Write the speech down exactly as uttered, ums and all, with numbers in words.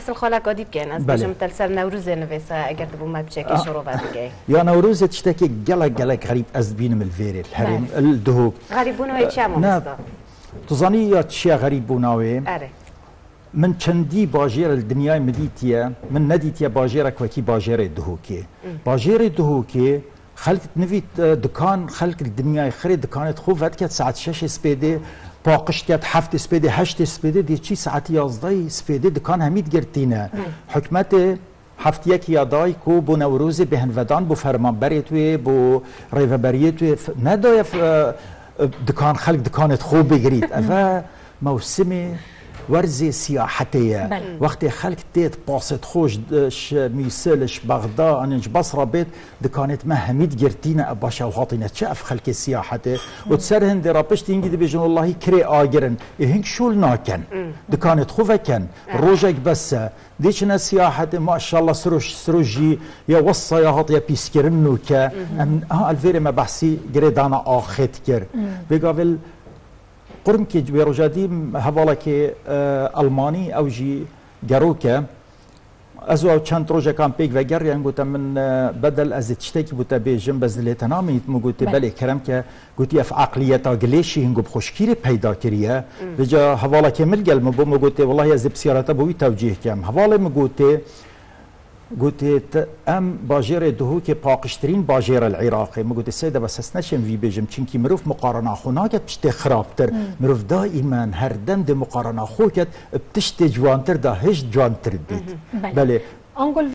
بحث الخاله قادی بکن از بچم تلسر نوروز نویسه اگر تو ما بچه شروع بگی یا نوروز تشتكي جلا جلا غريب از بينم الفيري الحريم الدهوك غريبونه چه مونستا تظني يا تشي غريبوناوي اره من چندی باجر الدنيا مديتيا من نديتيا باجر كوكي باجر الدهوكي باجر الدهوكي خلق نفيت دكان خلق الدنيا خري دكانت خو فات كات ساعه شش سبيدي باقش كات حفت سبيدي هشت سبيدي دي چي ساعه يازداي سبيدي دكان هميد گرتينه حكمت هفتیک یادای کو بو نوروز بهن ودان بو فرمانبریتوی بو ریوبریتوی ندای دکان خلق دکانت خوب بگرید اما موسم ورزی سیاحتیه وقتی خلق تیت پاست خوش میسلش بغداد انج بصره بیت دکانت ما همید گرتینه باشا وحاطینه چه اف خلق سیاحته و تسر هندی رابشت اینگی دی بیجن والله کری آگرن هنگ شول ناکن دکانت خوبه کن روجک بس ديشنا سياحة ما شاء الله سروش سروجي يا وصا يا هات يا بيسكرنو كا ها الفيري ما بحسي جريدانا آخت كر بقابل قرم كي بيروجادي هوالا كي ألماني أو جي جروكا ازو چند روزه کام پیک و گریان گفتم من بدل از تشتکی بوده بیجم بزدلی تنامی مگوته بله کرم که گوتی اف عقلیت آگلیشی هنگو بخوشگیری پیدا کریه بجا حوالا که ملگل مبو مگوته والله از بسیارتا بوی توجیه کم حوالا مگوته گوته ام باجر دهو که پاکشترین باجر العراقی مگوته سیده بس اس نشم وی بیجم چونکی مروف مقارنه خوناکت پشت خرابتر مروف دائما هر دم ده مقارنه خوکت بتشت جوانتر ده هش جوانتر دید بله